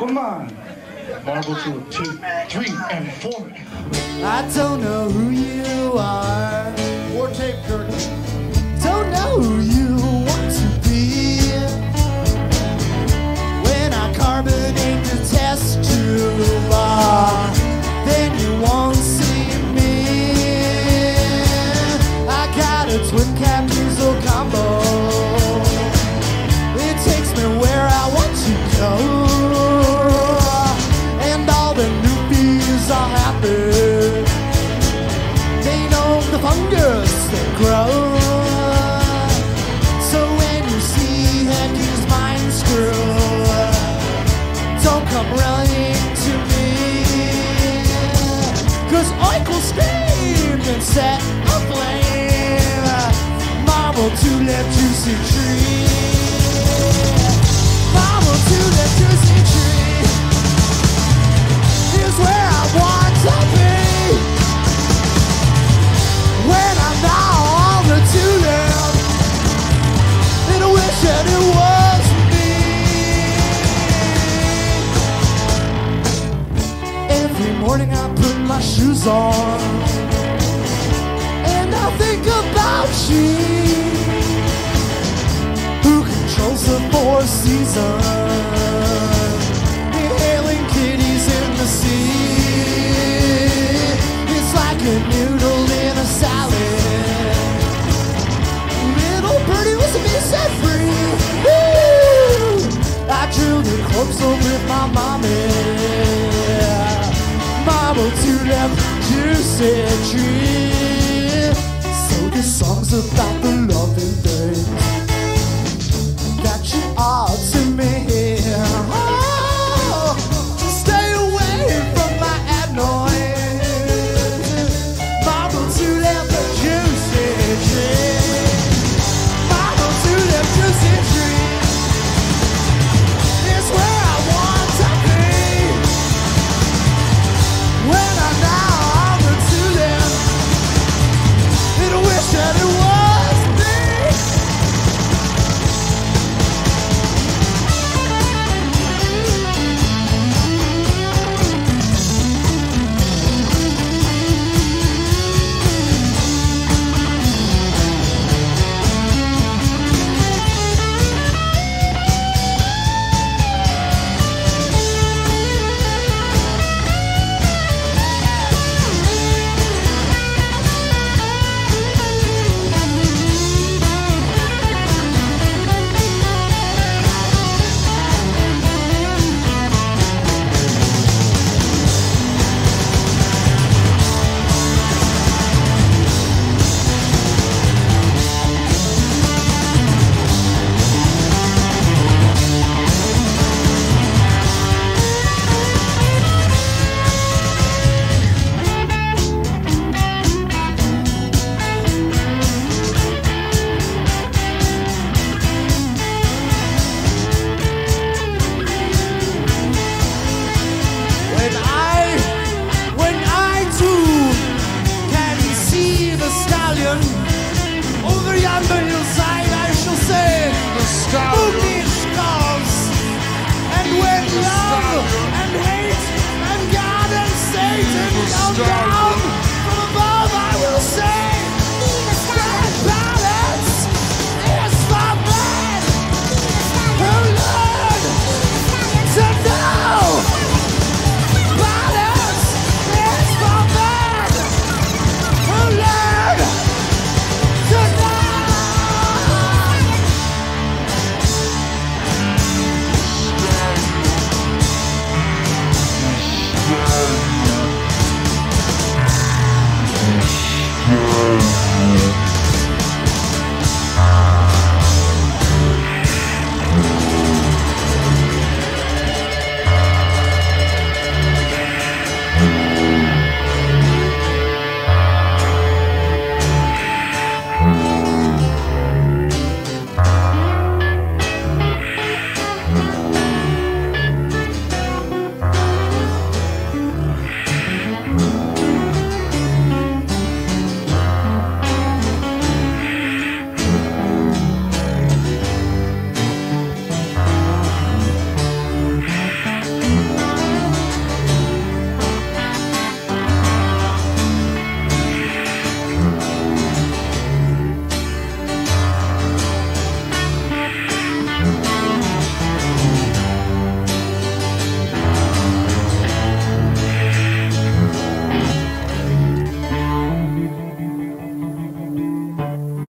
Come on. Marble 2, 3, and 4. I don't know who you are. War tape curtain. Don't know who you want to be. When I carbonate the test tube, then you won't see me. I got a twin cab diesel combo. It takes me where I want to go, and all the newbies are happy. They know the fungus that grows. So when you see Henry's mind screw, don't come running to me, 'cause oink will scream and set aflame marble to that juicy tree. Marble to that juicy tree is where I want to be. When I'm now on the tulip, and I wish that it was me. Every morning I put my shoes on, and I think about you. Who controls the four seasons? Inhaling kitties in the sea. It's like a noodle in a salad. Little birdie was to be set free. Woo! I drilled a corpse with my mommy. Marble to that juicy tree. So this song's about the